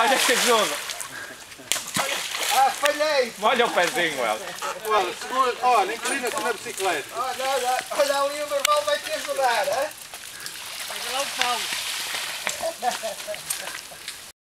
Olha que ajuda. Ah, falhei. Olha o pezinho, ela. Olha, segura, olha, inclina-se na bicicleta. Olha ali o normal vai te ajudar, hein? Olha lá o Paulo.